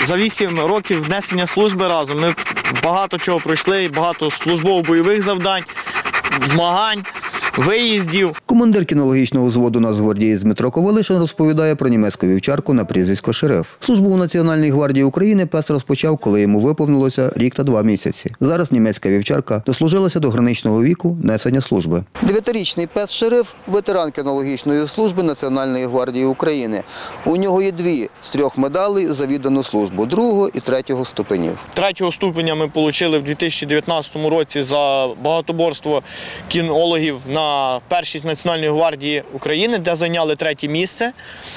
За 8 років несення служби разом ми багато чого пройшли, багато службово-бойових завдань, змагань, виїздів. Командир кінологічного взводу Нацгвардії Дмитро Ковалишин розповідає про німецьку вівчарку на прізвисько Шериф. Службу у Національній гвардії України пес розпочав, коли йому виповнилося рік та 2 місяці. Зараз німецька вівчарка дослужилася до граничного віку несення служби. 9-річний пес Шериф – ветеран кінологічної служби Національної гвардії України. У нього є 2 з 3 медалей за віддану службу – 2 і 3 ступенів. 3 ступеня ми отримали в 2019 році за багатоборство кінологів на першість Національної гвардії України, де зайняли 3 місце.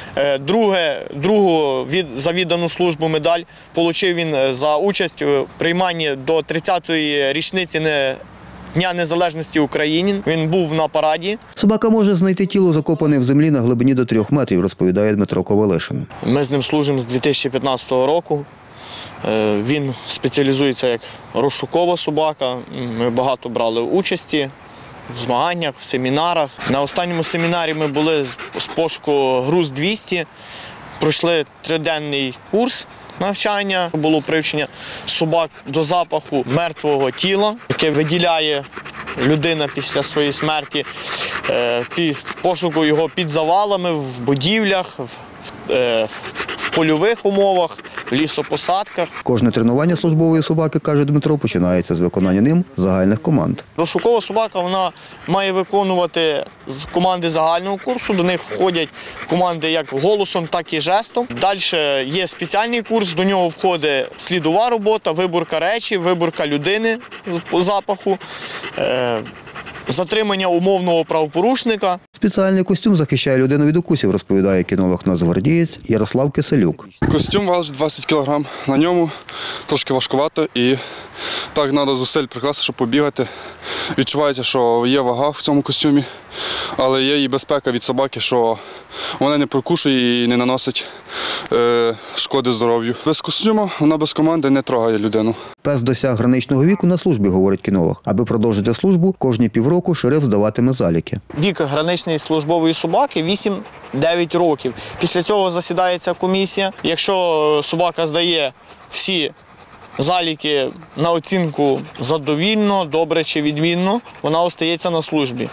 Другу за віддану службу медаль отримав він за участь в прийманні до 30-ї річниці Дня Незалежності України. Він був на параді. Собака може знайти тіло, закопане в землі на глибині до 3 метрів, розповідає Дмитро Ковалишин. Ми з ним служимо з 2015 року. Він спеціалізується як розшукова собака. Ми багато брали участі в змаганнях, в семінарах. На останньому семінарі ми були з пошуку ГРУЗ-200, пройшли 3-денний курс навчання. Було привчення собак до запаху мертвого тіла, яке виділяє людина після своєї смерті, пошуку його під завалами, в будівлях, в польових умовах, в лісопосадках. Кожне тренування службової собаки, каже Дмитро, починається з виконання ним загальних команд. Розшукова собака вона має виконувати команди загального курсу. До них входять команди як голосом, так і жестом. Далі є спеціальний курс, до нього входить слідова робота, виборка речі, виборка людини по запаху, затримання умовного правопорушника. Спеціальний костюм захищає людину від укусів, розповідає кінолог-нацгвардієць Ярослав Киселюк. Костюм важить 20 кг, на ньому трошки важкувато і так треба зусиль прикласти, щоб побігати. Відчувається, що є вага в цьому костюмі, але є і безпека від собаки, що вона не прокушує і не наносить шкоди здоров'ю. Без костюму вона без команди не трогає людину. Пес досяг граничного віку на службі, говорить кінолог. Аби продовжити службу, кожні півроку Шериф здаватиме заліки. Вік граничної службової собаки 8-9 років. Після цього засідається комісія. Якщо собака здає всі заліки на оцінку задовільно, добре чи відмінно, вона остається на службі.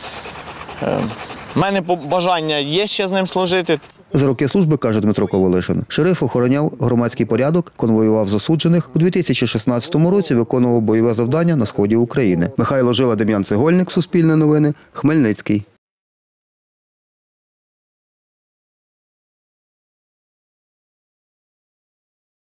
У мене бажання є ще з ним служити. За роки служби, каже Дмитро Ковалишин, Шериф охороняв громадський порядок, конвоював засуджених. У 2016 році виконував бойове завдання на сході України. Михайло Жила, Дем'ян Цегольник, Суспільне новини, Хмельницький.